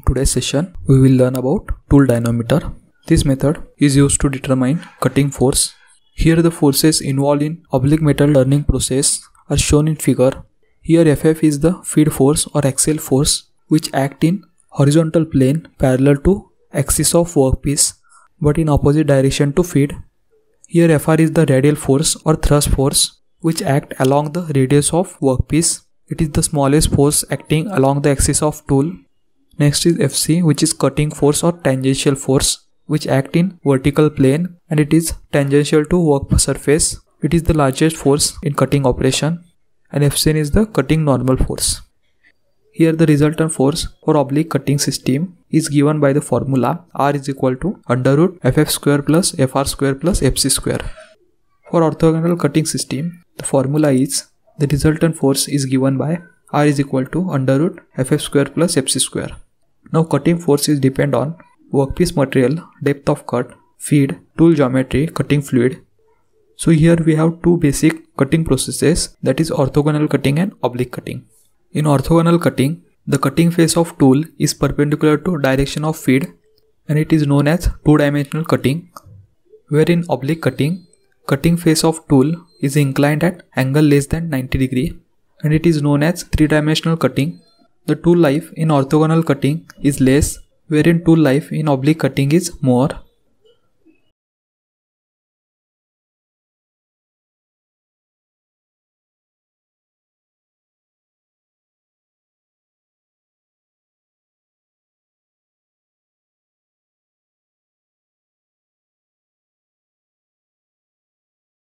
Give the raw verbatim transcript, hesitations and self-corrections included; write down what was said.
today's session, we will learn about Tool Dynamometer. This method is used to determine cutting force. Here the forces involved in oblique metal turning process are shown in figure. Here F F is the feed force or axial force which act in horizontal plane parallel to axis of workpiece but in opposite direction to feed. Here F R is the radial force or thrust force which act along the radius of workpiece. It is the smallest force acting along the axis of tool. Next is F C, which is cutting force or tangential force which act in vertical plane and it is tangential to work surface. It is the largest force in cutting operation, and F C N is the cutting normal force. Here the resultant force for oblique cutting system is given by the formula R is equal to under root F F square plus F R square plus F C square. For orthogonal cutting system, the formula is the resultant force is given by R is equal to under root F F square plus F C square. Now cutting force is depend on workpiece material, depth of cut, feed, tool geometry, cutting fluid. So here we have two basic cutting processes, that is orthogonal cutting and oblique cutting. In orthogonal cutting, the cutting face of tool is perpendicular to direction of feed and it is known as two-dimensional cutting. Where in oblique cutting, cutting face of tool is inclined at angle less than ninety degree and it is known as three-dimensional cutting. The tool life in orthogonal cutting is less, wherein tool life in oblique cutting is more.